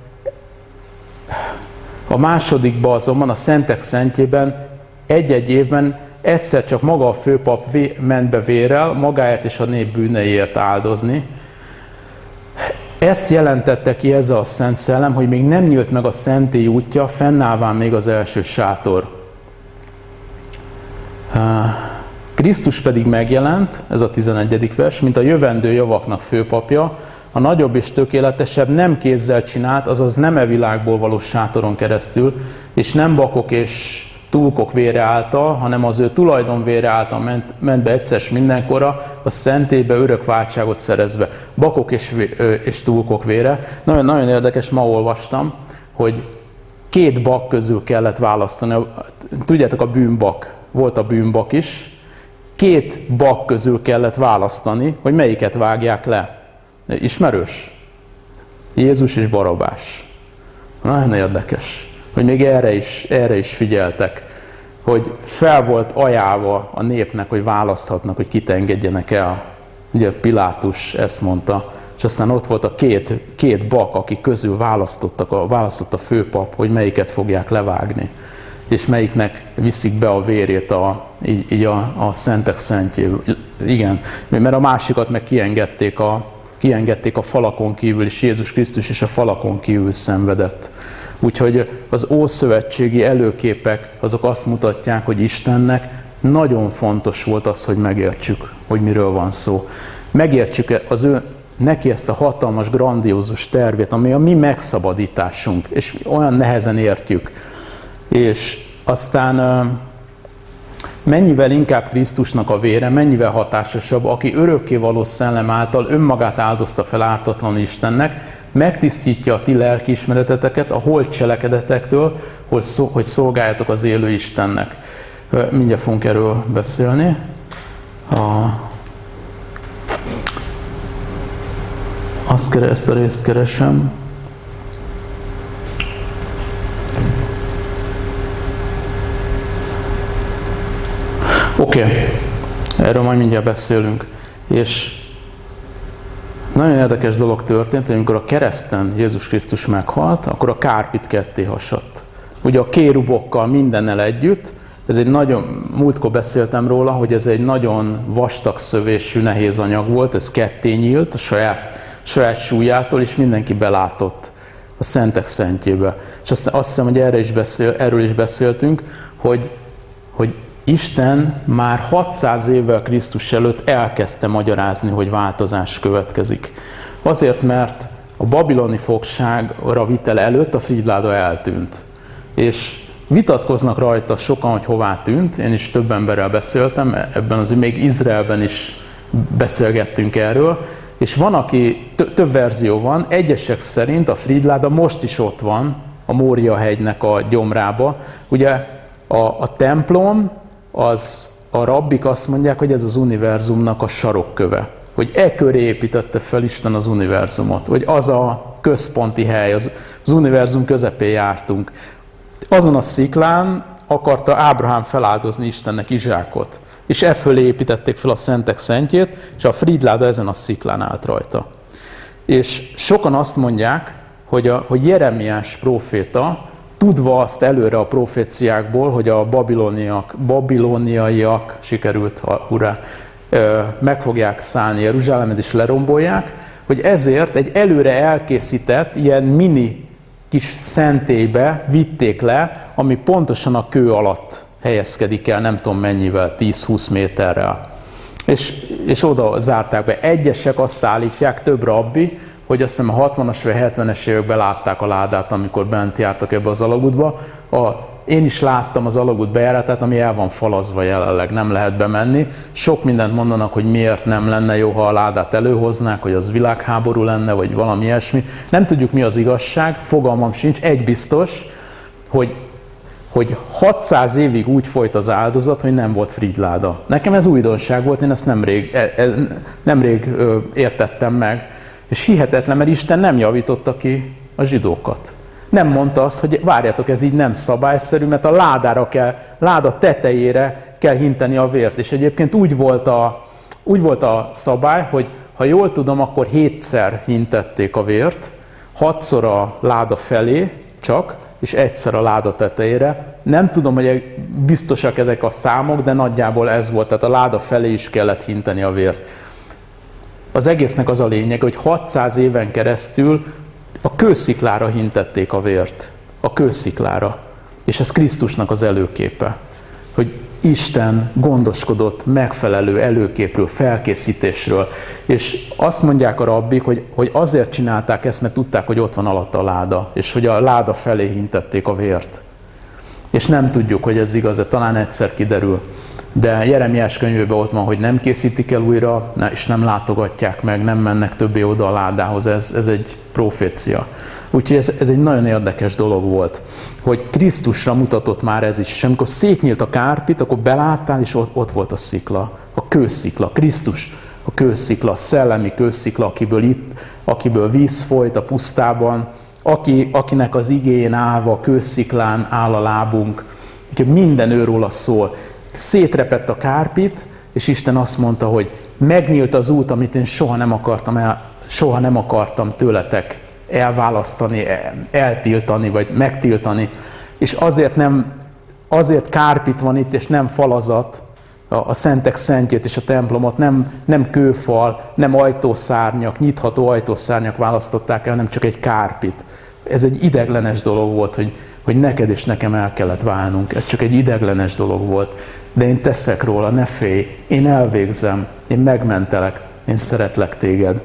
a másodikban azonban, a szentek szentjében egy-egy évben egyszer csak maga a főpap ment be vérrel, magáért és a nép bűneiért áldozni. Ezt jelentette ki ez a Szent Szellem, hogy még nem nyílt meg a szentély útja, fennállván még az első sátor. Krisztus pedig megjelent, ez a tizenegyedik vers, mint a jövendő javaknak főpapja, a nagyobb és tökéletesebb nem kézzel csinált, azaz nem e világból való sátoron keresztül, és nem bakok és túlkok vére által, hanem az ő tulajdonvére által ment, ment be egyszer mindenkorra a szentélybe örök váltságot szerezve. Bakok és, és túlkok vére. Nagyon, nagyon érdekes, ma olvastam, hogy két bak közül kellett választani. Tudjátok, a bűnbak, volt a bűnbak is. két bak közül kellett választani, hogy melyiket vágják le. Ismerős? Jézus és Barabás. Nagyon érdekes, hogy még erre is, erre is figyeltek, hogy fel volt ajánlva a népnek, hogy választhatnak, hogy kit engedjenek el. Ugye Pilátus ezt mondta, és aztán ott volt a két, két bak, akik közül választottak, a, választott a főpap, hogy melyiket fogják levágni, és melyiknek viszik be a vérét a, így, így a, a szentek szentjéből. Igen, mert a másikat meg kiengedték a, kiengedték a falakon kívül, és Jézus Krisztus is a falakon kívül szenvedett. Úgyhogy az ószövetségi előképek azok azt mutatják, hogy Istennek nagyon fontos volt az, hogy megértsük, hogy miről van szó. Megértsük az ő, neki ezt a hatalmas, grandiózus tervét, ami a mi megszabadításunk, és olyan nehezen értjük. És aztán mennyivel inkább Krisztusnak a vére, mennyivel hatásosabb, aki örökkévaló szellem által önmagát áldozta fel ártatlan Istennek, megtisztítja a ti lelkiismereteteket a holt cselekedetektől, hogy szolgáljatok az élő Istennek. Mindjárt fogunk erről beszélni. A... Azt keres, ezt a részt keresem. Oké, okay. Erről majd mindjárt beszélünk. És nagyon érdekes dolog történt, hogy amikor a kereszten Jézus Krisztus meghalt, akkor a kárpit ketté hasadt. Ugye a kérubokkal mindennel együtt, ez egy nagyon, múltkor beszéltem róla, hogy ez egy nagyon vastag szövésű, nehéz anyag volt, ez ketté nyílt a saját, saját súlyától, és mindenki belátott a szentek szentjébe. És aztán azt hiszem, hogy erre is beszél, erről is beszéltünk, hogy, hogy Isten már hatszáz évvel Krisztus előtt elkezdte magyarázni, hogy változás következik. Azért, mert a babiloni fogságra vitel előtt a Frídláda eltűnt. És vitatkoznak rajta sokan, hogy hová tűnt. Én is több emberrel beszéltem, ebben azért még Izraelben is beszélgettünk erről. És van, aki, több verzió van, egyesek szerint a Frídláda most is ott van, a Mória hegynek a gyomrába. Ugye a, a templom, az, a rabbik azt mondják, hogy ez az univerzumnak a sarokköve. Hogy e köré építette fel Isten az univerzumot. Hogy az a központi hely, az, az univerzum közepén jártunk. Azon a sziklán akarta Ábrahám feláldozni Istennek Izsákot. És e fölé építették fel a szentek szentjét, és a Frídláda ezen a sziklán állt rajta. És sokan azt mondják, hogy, a, hogy Jeremiás próféta, tudva azt előre a proféciákból, hogy a babiloniak, babiloniaiak, sikerült, hurrá, meg fogják szállni Jeruzsálemet és lerombolják, hogy ezért egy előre elkészített, ilyen mini kis szentélybe vitték le, ami pontosan a kő alatt helyezkedik el, nem tudom mennyivel, tíz-húsz méterrel. És, és oda zárták be. Egyesek azt állítják, több rabbi, hogy azt hiszem a hatvanas vagy hetvenes években látták a ládát, amikor bent jártak ebbe az alagútba. A, én is láttam az alagút bejáratát, ami el van falazva jelenleg, nem lehet bemenni. Sok mindent mondanak, hogy miért nem lenne jó, ha a ládát előhoznák, hogy az világháború lenne, vagy valami ilyesmi. Nem tudjuk, mi az igazság, fogalmam sincs. Egy biztos, hogy, hogy hatszáz évig úgy folyt az áldozat, hogy nem volt Frídláda. Nekem ez újdonság volt, én ezt nemrég, nemrég értettem meg. És hihetetlen, mert Isten nem javította ki a zsidókat. Nem mondta azt, hogy várjátok, ez így nem szabályszerű, mert a ládára kell, láda tetejére kell hinteni a vért. És egyébként úgy volt a, úgy volt a szabály, hogy ha jól tudom, akkor hétszer hintették a vért, hatszor a láda felé csak, és egyszer a láda tetejére. Nem tudom, hogy biztosak ezek a számok, de nagyjából ez volt, tehát a láda felé is kellett hinteni a vért. Az egésznek az a lényeg, hogy hatszáz éven keresztül a kősziklára hintették a vért. A kősziklára. És ez Krisztusnak az előképe. Hogy Isten gondoskodott megfelelő előképről, felkészítésről. És azt mondják a rabbik, hogy, hogy azért csinálták ezt, mert tudták, hogy ott van alatta a láda. És hogy a láda felé hintették a vért. És nem tudjuk, hogy ez igaz, talán egyszer kiderül. De Jeremiás könyvében ott van, hogy nem készítik el újra, és nem látogatják meg, nem mennek többé oda a ládához. Ez, ez egy profécia. Úgyhogy ez, ez egy nagyon érdekes dolog volt, hogy Krisztusra mutatott már ez is. És amikor szétnyílt a kárpit, akkor beláttál, és ott, ott volt a szikla. A kőszikla, Krisztus a kőszikla, a szellemi kőszikla, akiből itt, akiből víz folyt a pusztában, aki, akinek az igén állva, kősziklán áll a lábunk, minden őróla szól. Szétrepett a kárpit, és Isten azt mondta, hogy megnyílt az út, amit én soha nem akartam, el, soha nem akartam tőletek elválasztani, eltiltani, vagy megtiltani. És azért, nem, azért kárpit van itt, és nem falazat, a, a szentek szentjét és a templomot, nem, nem kőfal, nem ajtószárnyak, nyitható ajtószárnyak választották el, hanem csak egy kárpit. Ez egy ideglenes dolog volt, hogy, hogy neked és nekem el kellett válnunk. Ez csak egy ideglenes dolog volt. De én teszek róla, ne félj, én elvégzem, én megmentelek, én szeretlek téged.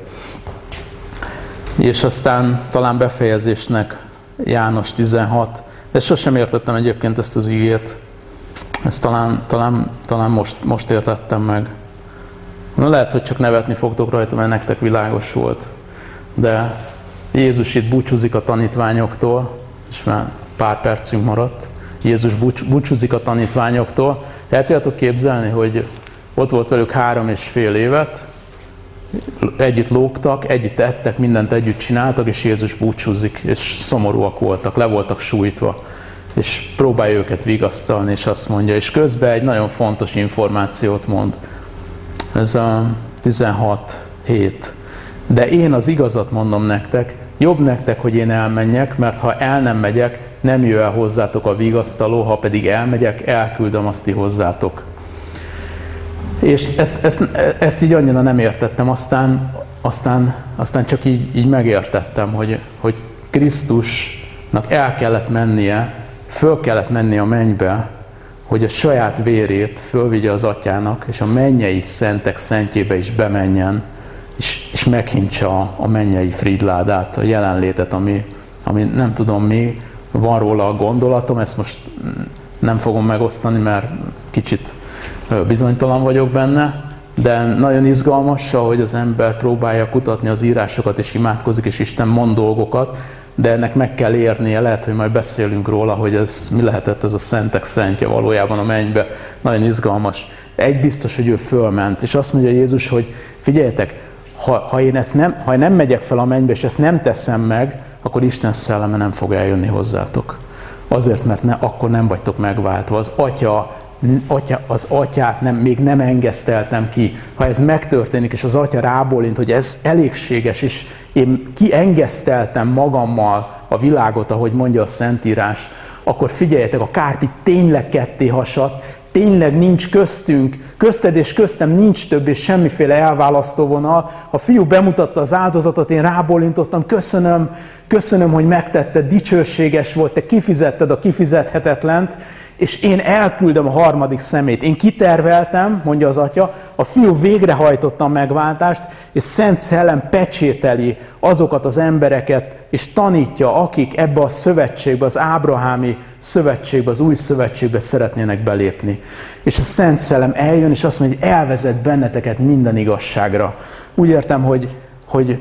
És aztán talán befejezésnek János tizenhat, de sosem értettem egyébként ezt az igét. Ezt talán, talán, talán most, most értettem meg. Na, lehet, hogy csak nevetni fogtok rajta, mert nektek világos volt. De Jézus itt búcsúzik a tanítványoktól, és már pár percünk maradt. Jézus búcsúzik a tanítványoktól. El tudjátok képzelni, hogy ott volt velük három és fél évet, együtt lógtak, együtt ettek, mindent együtt csináltak, és Jézus búcsúzik, és szomorúak voltak, le voltak sújtva, és próbálja őket vigasztalni, és azt mondja, és közben egy nagyon fontos információt mond. Ez a tizenhat hét. De én az igazat mondom nektek, jobb nektek, hogy én elmenjek, mert ha el nem megyek, nem jöjj el hozzátok a vigasztaló, ha pedig elmegyek, elküldöm azt ti hozzátok. És ezt, ezt, ezt így annyira nem értettem, aztán, aztán, aztán csak így, így megértettem, hogy, hogy Krisztusnak el kellett mennie, föl kellett mennie a mennybe, hogy a saját vérét fölvigye az atyának, és a mennyei szentek szentjébe is bemenjen, és, és meghintse a, a mennyei fridládát, a jelenlétet, ami, ami nem tudom mi, van róla a gondolatom, ezt most nem fogom megosztani, mert kicsit bizonytalan vagyok benne, de nagyon izgalmas, ahogy az ember próbálja kutatni az írásokat, és imádkozik, és Isten mond dolgokat, de ennek meg kell érnie, lehet, hogy majd beszélünk róla, hogy ez mi lehetett ez a szentek szentje valójában a mennybe. Nagyon izgalmas. Egy biztos, hogy ő fölment, és azt mondja Jézus, hogy figyeljetek, ha, ha én ezt nem, ha én nem megyek fel a mennybe, és ezt nem teszem meg, akkor Isten szelleme nem fog eljönni hozzátok. Azért, mert ne, akkor nem vagytok megváltva. Az atya, atya, az atyát nem, még nem engeszteltem ki. Ha ez megtörténik, és az atya rábólint, hogy ez elégséges, és én kiengeszteltem magammal a világot, ahogy mondja a Szentírás, akkor figyeljetek, a kárpit tényleg ketté hasadt, tényleg nincs köztünk, közted és köztem nincs több és semmiféle elválasztó vonal. A fiú bemutatta az áldozatot, én rábólintottam, köszönöm, köszönöm, hogy megtetted, dicsőséges volt, te kifizetted a kifizethetetlent, és én elküldöm a harmadik szemét. Én kiterveltem, mondja az atya, a fiú végrehajtotta a megváltást, és Szent Szellem pecsételi azokat az embereket, és tanítja, akik ebbe a szövetségbe, az ábrahámi szövetségbe, az új szövetségbe szeretnének belépni. És a Szent Szellem eljön, és azt mondja, hogy elvezet benneteket minden igazságra. Úgy értem, hogy, hogy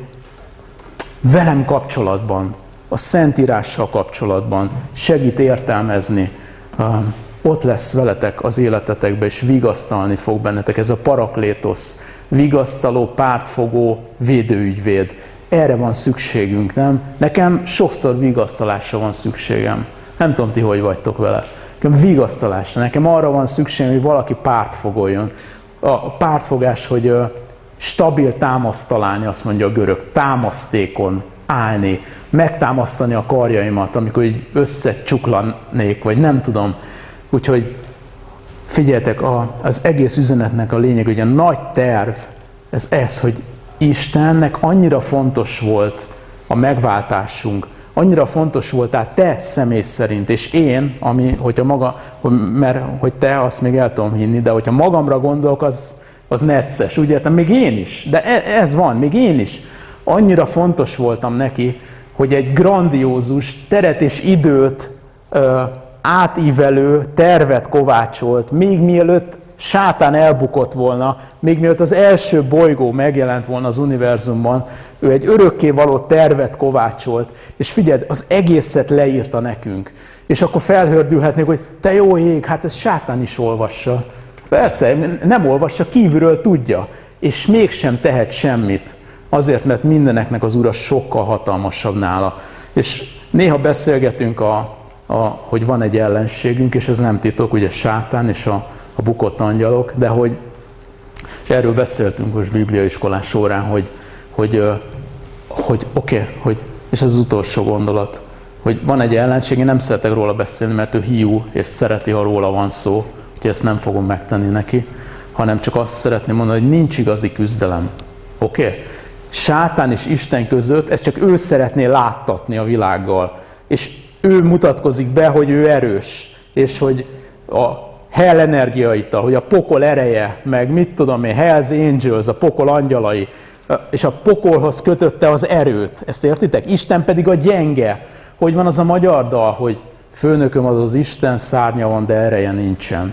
velem kapcsolatban, a Szentírással kapcsolatban segít értelmezni, Uh, ott lesz veletek az életetekben, és vigasztalni fog bennetek. Ez a paraklétosz, vigasztaló, pártfogó, védőügyvéd. Erre van szükségünk, nem? Nekem sokszor vigasztalásra van szükségem. Nem tudom, ti hogy vagytok vele. Nekem vigasztalásra. Nekem arra van szükségem, hogy valaki pártfogoljon. A pártfogás, hogy uh, stabil támaszt találni, azt mondja a görög. Támasztékon állni. Megtámasztani a karjaimat, amikor így összecsuklanék, vagy nem tudom. Úgyhogy figyeljetek, az egész üzenetnek a lényeg, hogy a nagy terv, ez ez, hogy Istennek annyira fontos volt a megváltásunk, annyira fontos voltál te személy szerint, és én, ami, hogyha maga, mert hogy te, azt még el tudom hinni, de hogyha magamra gondolok, az, az necces, úgy értem, még én is, de ez van, még én is. Annyira fontos voltam neki, hogy egy grandiózus teret és időt ö, átívelő tervet kovácsolt, még mielőtt sátán elbukott volna, még mielőtt az első bolygó megjelent volna az univerzumban, ő egy örökkévaló tervet kovácsolt, és figyeld, az egészet leírta nekünk. És akkor felhördülhetnék, hogy te jó ég, hát ezt sátán is olvassa. Persze, nem olvassa, kívülről tudja, és mégsem tehet semmit. Azért, mert mindeneknek az Ura sokkal hatalmasabb nála. És néha beszélgetünk, a, a, hogy van egy ellenségünk, és ez nem titok, ugye Sátán és a, a bukott angyalok, de hogy, és erről beszéltünk most bibliaiskolás órán, hogy, hogy, hogy oké, okay, hogy, és ez az utolsó gondolat, hogy van egy ellenség, én nem szeretek róla beszélni, mert ő hiú, és szereti, ha róla van szó, úgyhogy ezt nem fogom megtenni neki, hanem csak azt szeretném mondani, hogy nincs igazi küzdelem. Oké? Okay? Sátán és Isten között, ezt csak ő szeretné láttatni a világgal. És ő mutatkozik be, hogy ő erős, és hogy a hell energiaita, hogy a pokol ereje, meg mit tudom én, Hell's Angels, a pokol angyalai, és a pokolhoz kötötte az erőt. Ezt értitek? Isten pedig a gyenge. Hogy van az a magyar dal, hogy főnököm az az Isten, szárnya van, de ereje nincsen.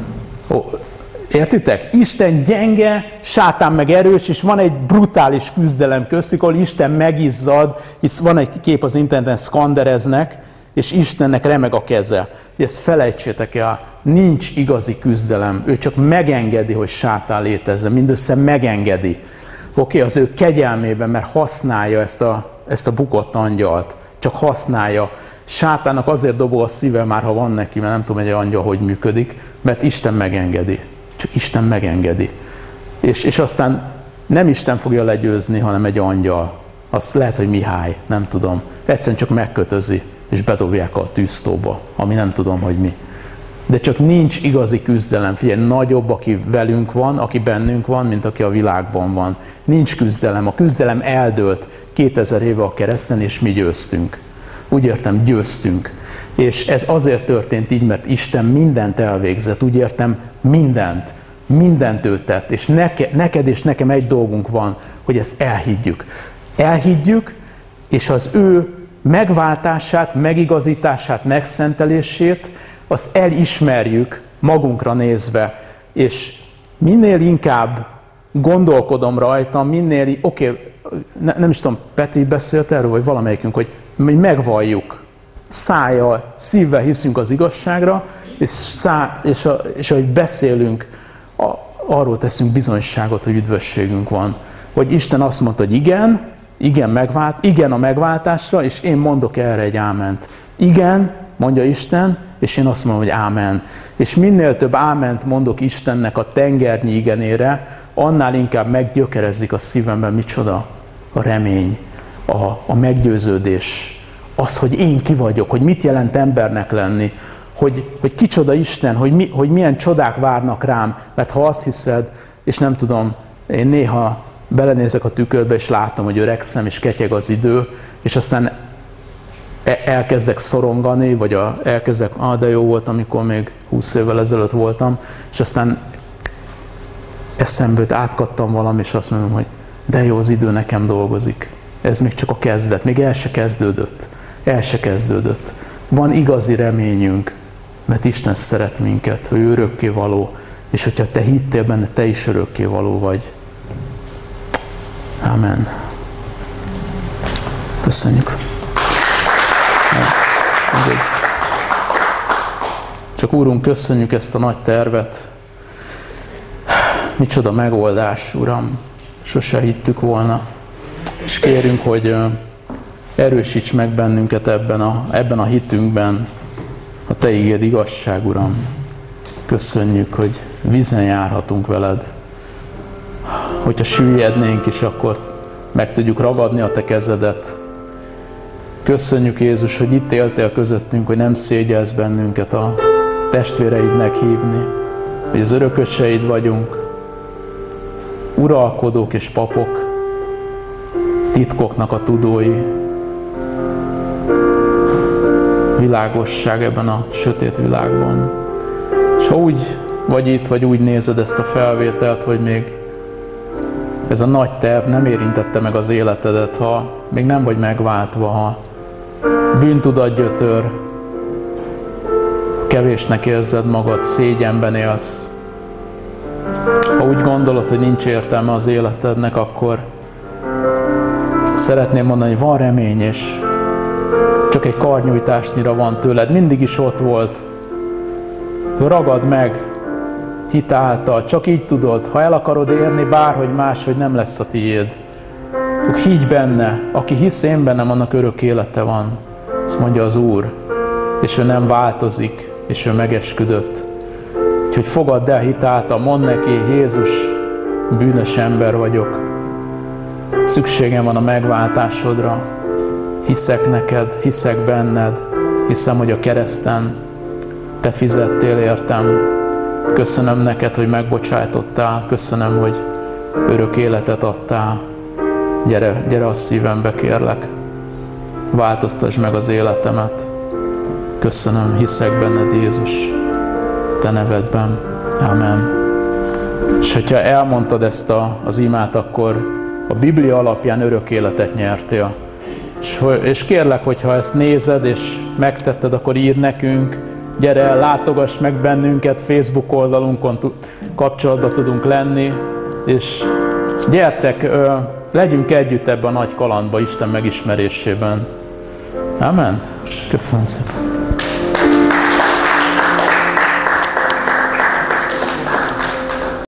Értitek? Isten gyenge, Sátán meg erős, és van egy brutális küzdelem köztük, ahol Isten megizzad, hisz van egy kép az interneten, szkandereznek, és Istennek remeg a keze. Ezt felejtsétek el, nincs igazi küzdelem. Ő csak megengedi, hogy Sátán létezzen, mindössze megengedi. Oké, okay, az ő kegyelmében, mert használja ezt a, ezt a bukott angyalt. Csak használja. Sátának azért dobol a szíve már, ha van neki, mert nem tudom, hogy egy angyal hogy működik, mert Isten megengedi. Csak Isten megengedi. És, és aztán nem Isten fogja legyőzni, hanem egy angyal. Azt lehet, hogy Mihály, nem tudom. Egyszerűen csak megkötözi, és bedobják a tűztóba, ami nem tudom, hogy mi. De csak nincs igazi küzdelem. Figyelj, nagyobb, aki velünk van, aki bennünk van, mint aki a világban van. Nincs küzdelem. A küzdelem eldőlt kétezer éve a kereszten, és mi győztünk. Úgy értem, győztünk. És ez azért történt így, mert Isten mindent elvégzett. Úgy értem, mindent. Mindent ő tett. És neke, neked és nekem egy dolgunk van, hogy ezt elhiggyük. Elhiggyük, és az ő megváltását, megigazítását, megszentelését, azt elismerjük magunkra nézve. És minél inkább gondolkodom rajta, minél, oké, okay, ne, nem is tudom, Peti beszélt erről, vagy valamelyikünk, hogy megvalljuk. Szájjal, szívvel hiszünk az igazságra, és, szá, és, a, és ahogy beszélünk, a, arról teszünk bizonyságot, hogy üdvösségünk van. Hogy Isten azt mondta, hogy igen, igen, megvált, igen a megváltásra, és én mondok erre egy áment. Igen, mondja Isten, és én azt mondom, hogy ámen. És minél több áment mondok Istennek a tengernyi igenére, annál inkább meggyökerezik a szívemben micsoda? A remény, a, a meggyőződés, az, hogy én ki vagyok, hogy mit jelent embernek lenni, hogy, hogy kicsoda Isten, hogy, mi, hogy milyen csodák várnak rám, mert ha azt hiszed, és nem tudom, én néha belenézek a tükörbe, és látom, hogy öregszem, és ketyeg az idő, és aztán elkezdek szorongani, vagy a, elkezdek, ah, de jó volt, amikor még húsz évvel ezelőtt voltam, és aztán eszembe jut, átkattam valami, és azt mondom, hogy de jó, az idő nekem dolgozik. Ez még csak a kezdet, még el se kezdődött. El se kezdődött. Van igazi reményünk, mert Isten szeret minket, hogy ő örökkévaló, és hogyha te hittél benne, te is örökkévaló vagy. Amen. Köszönjük. Csak Úrunk, köszönjük ezt a nagy tervet. Micsoda megoldás, Uram. Sose hittük volna. És kérünk, hogy erősíts meg bennünket ebben a, ebben a hitünkben. A Te igéd igazság, Uram. Köszönjük, hogy vízen járhatunk veled. Hogyha süllyednénk is, akkor meg tudjuk ragadni a Te kezedet. Köszönjük, Jézus, hogy itt éltél közöttünk, hogy nem szégyelsz bennünket a testvéreidnek hívni, hogy az örököseid vagyunk, uralkodók és papok, titkoknak a tudói, világosság ebben a sötét világban. És ha úgy vagy itt, vagy úgy nézed ezt a felvételt, hogy még ez a nagy terv nem érintette meg az életedet, ha még nem vagy megváltva, ha bűntudat gyötör, kevésnek érzed magad, szégyenben élsz. Ha úgy gondolod, hogy nincs értelme az életednek, akkor szeretném mondani, hogy van remény, és csak egy karnyújtásnyira van tőled. Mindig is ott volt. Ragad meg, hit által. Csak így tudod, ha el akarod érni, bárhogy máshogy nem lesz a tiéd. Csak higgy benne, aki hisz én bennem, annak örök élete van. Azt mondja az Úr. És ő nem változik, és ő megesküdött. Úgyhogy fogadd el hit által, mondd neki, Jézus, bűnös ember vagyok. Szükségem van a megváltásodra. Hiszek neked, hiszek benned, hiszem, hogy a kereszten te fizettél értem. Köszönöm neked, hogy megbocsájtottál, köszönöm, hogy örök életet adtál. Gyere, gyere a szívembe, kérlek. Változtasd meg az életemet. Köszönöm, hiszek benned, Jézus, te nevedben. Amen. És hogyha elmondtad ezt a, az imát, akkor a Biblia alapján örök életet nyertél. És, és kérlek, hogyha ezt nézed és megtetted, akkor írd nekünk, gyere el, látogass meg bennünket, Facebook oldalunkon kapcsolatban tudunk lenni, és gyertek, legyünk együtt ebben a nagy kalandba, Isten megismerésében. Amen. Köszönöm szépen.